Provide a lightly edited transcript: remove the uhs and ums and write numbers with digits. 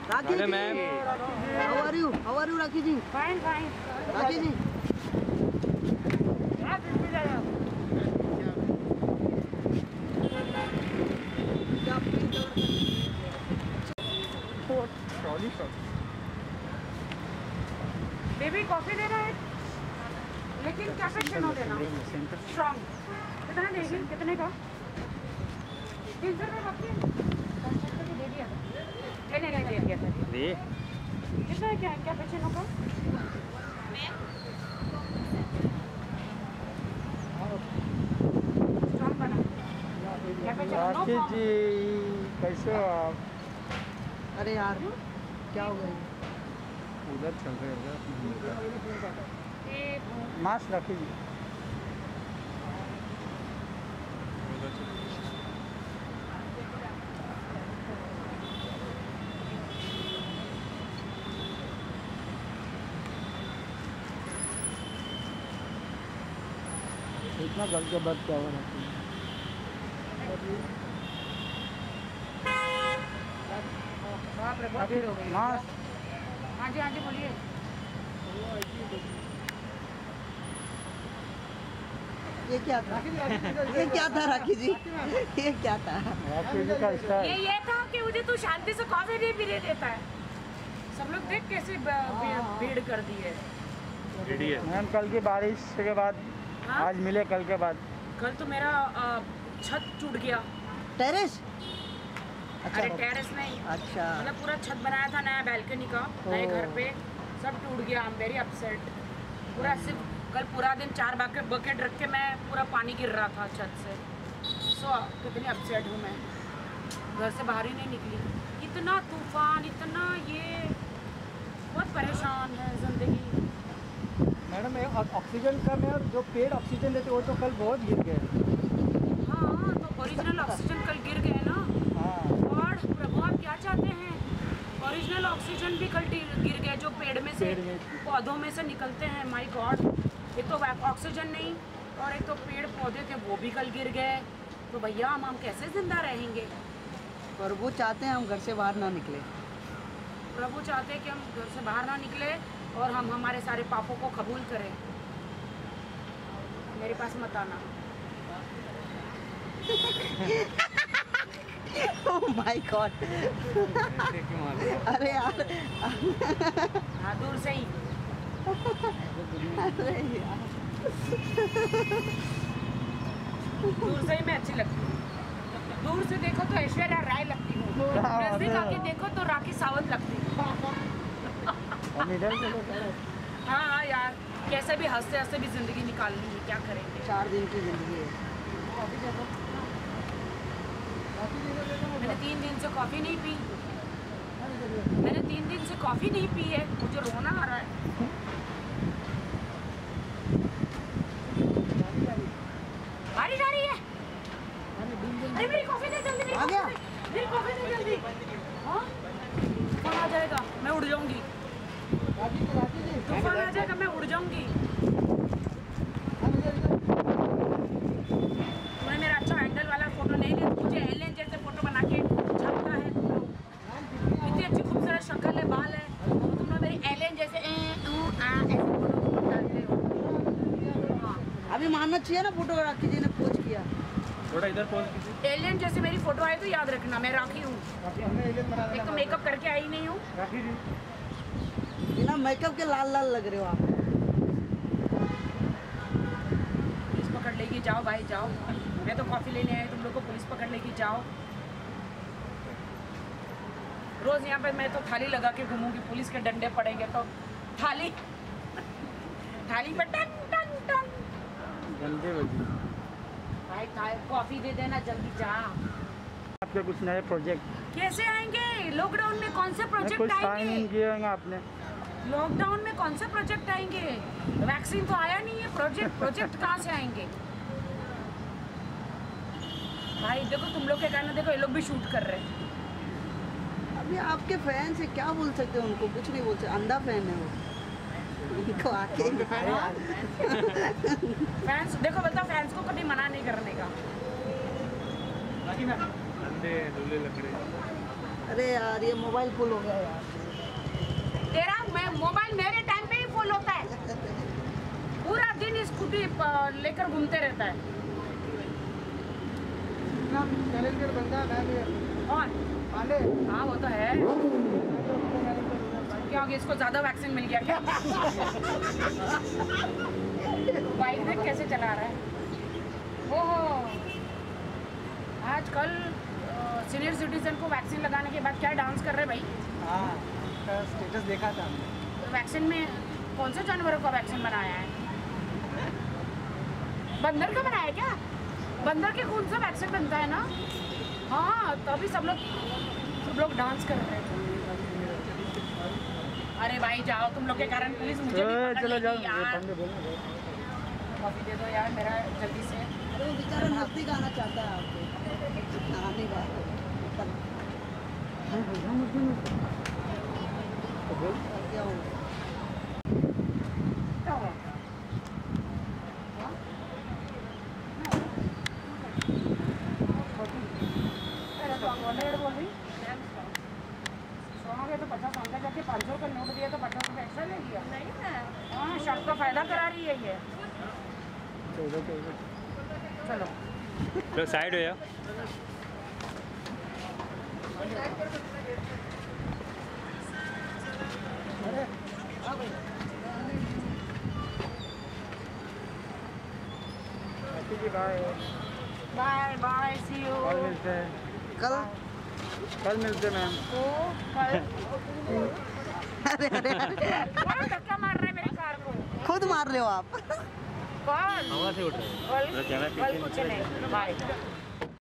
Rakhi ji, ma'am, how are you Rakhi ji? Fine fine. Rakhi ji, क्या trolley shot. Baby coffee देना है, लेकिन कैपेचिनो देना स्ट्रॉन्ग। कितना देगी, कितने का? 300 रुपये बाकी है। दे दिया था, नहीं दे दिया था। दे कितना है क्या कैपेचिनो का? स्ट्रॉन्ग बना कैपेचिनो। राखी जी कैसे हो आप? अरे यार क्या हो गया? उधर चल रहे हैं मास्क राखी जी। इतना गल के बाद क्या हो रहा है? बाप रे बहुत भीड़ हो गई। मास्क हाँ जी बोलिए। ये क्या था? ये क्या था राखी जी? ये क्या था? राखी जी का स्टाइल। ये था कि मुझे तू शांति से कॉफी नहीं पीने देता है। सब लोग देख कैसे भीड़ कर दी है। मैम कल की बारिश के बाद हाँ? आज मिले कल के बाद। कल तो मेरा छत टूट गया। टेरेस? अरे टेरेस नहीं, अच्छा, मतलब पूरा छत बनाया था नया बैल्कनी का नए घर पे, सब टूट गया। I am very upset. पूरा सिर्फ कल पूरा दिन 4 बकेट रख के मैं पूरा पानी गिर रहा था छत से। सो कितनी अपसेट हूँ मैं, घर से बाहर ही नहीं निकली। इतना तूफान, इतना ये, बहुत परेशान है जिंदगी। मैडम ऑक्सीजन कम है और जो पेड़ ऑक्सीजन देते वो तो कल बहुत गिर गए। हाँ तो ओरिजिनल ऑक्सीजन कल गिर गए ना। हाँ और प्रभु आप क्या चाहते हैं, ओरिजिनल ऑक्सीजन भी कल गिर गए जो पेड़ में से पौधों में से निकलते हैं। माय गॉड, एक तो ऑक्सीजन नहीं और एक तो पेड़ पौधे थे वो भी कल गिर गए। तो भैया हम कैसे जिंदा रहेंगे? प्रभु चाहते हैं हम घर से बाहर ना निकले। प्रभु चाहते हैं कि हम घर से बाहर ना निकले और हम हमारे सारे पापों को कबूल करें। मेरे पास मत आना। Oh my god. अरे यार, हाँ दूर से ही। अरे यार, दूर से ही मैं अच्छी लगती हूँ। दूर से देखो तो ऐश्वर्या राय लगती हूँ, नजदीक आके देखो तो राखी सावंत लगती हूँ। हाँ यार, कैसे भी हंसते हंसते भी जिंदगी निकालनी है, क्या करेंगे। 4 दिन की जिंदगी है। मैंने 3 दिन से कॉफ़ी नहीं पी। मैंने 3 दिन से कॉफ़ी नहीं पी है, मुझे रोना आ रहा है। बारिश आ रही है। अरे मेरी कॉफ़ी दे जल्दी, आ गया? मेरी कॉफ़ी दे जल्दी। हाँ तूफान आ जाएगा, मैं उड़ जाऊंगी। तूफान आ जाएगा, मैं उड़ जाऊंगी। तूने मेरा अच्छा एंगल वाला फोटो नहीं लिया, मुझे एलियन जैसे फोटो बना के छापता है तुम लोग। इतनी अच्छी खूबसूरत शक्ल है, बाल है, तो तुम लोग मेरी एलियन जैसे ऐसे फोटो डालते हो। हाँ अभी मानना चाहिए ना, फोटो राखी जी ने पोज किया। थोड़ा इधर पोज कीजिए। एलियन जैसे मेरी फोटो आई तो याद रखना मैं राखी हूँ। एक तो मेकअप करके आई नहीं हूँ। राखी जी बिना मेकअप के लाल लाल लग रहे हो आप। पुलिस पकड़ लेगी, जाओ भाई जाओ। मैं तो कॉफ़ी लेने आई, तुम लोग को पुलिस पकड़ लेगी, जाओ। रोज़ यहाँ पे मैं तो थाली लगा के घूमूंगी, पुलिस के डंडे पड़ेंगे तो थाली पे टंग टंग टंग। गंदे बजी। भाई कॉफ़ी दे देना जल्दी, जा। आपके कुछ नए प्रोजेक्ट? कैसे आएंगे? लॉकडाउन में कौन से कुछ प्रोजेक्ट साइन आएंगे? किए होंगे आपने? लॉकडाउन में कौन से प्रोजेक्ट आएंगे? वैक्सीन तो आया नहीं है, प्रोजेक्ट कहाँ से आएंगे? भाई देखो तुम लोग के कारण देखो ये लोग भी शूट कर रहे हैं। अभी आपके फैन से क्या बोल सकते हैं, उनको कुछ नहीं बोल सकते, अंधा फैन है वो। उनको आके फैंस देखो, बोलता फैंस को कभी मना नहीं करने का। अंधे लूले लग रहे। अरे यार ये मोबाइल फुल हो गया यार। तेरा मैं मोबाइल मेरे टाइम पे ही फुल होता है, पूरा दिन स्कूटी लेकर घूमते रहता है। टैलेंटेड बंदा है कौन? पांडे। हाँ वो तो है। क्या हो गया, इसको ज्यादा वैक्सीन मिल गया क्या? बाइक देख कैसे चला रहा है। ओहो, आजकल सीनियर सिटीजन को वैक्सीन लगाने के बाद क्या डांस कर रहे भाई। हाँ, उसका स्टेटस देखा था हमने। तो वैक्सीन में कौन से जानवरों का वैक्सीन बनाया है? बंदर का बनाया क्या? बंदर के खून से वैक्सीन बनता है ना। हाँ तभी सब लोग डांस कर रहे हैं। अरे भाई जाओ, तुम लोग के कारण पुलिस मुझे भी पकड़ चलो जाओ लेगी यार। कॉफी दे दो यार मेरा जल्दी से। अरे वो बेचारा नजदीक आना चाहता है आपको, आने का क्या हो। क्या हुआ? अरे तो बोल रही सोनोगे तो 50 अंदर जाके 500 का नोट दिया तो 50 रुपये एक्स्ट्रा ले लिया। नहीं है, हाँ शर्ट का फायदा करा रही है ये। चलो तो साइड हो जा। Bye bye, see you. कल मिलते हैं। कल मिलते हैं मैम। तो कल अरे अरे अरे कौन धक्का मार रहा है मेरी कार को? खुद मार रहे हो आप। कौन? हवा से उठ रहा है। कल कुछ नहीं। बाय।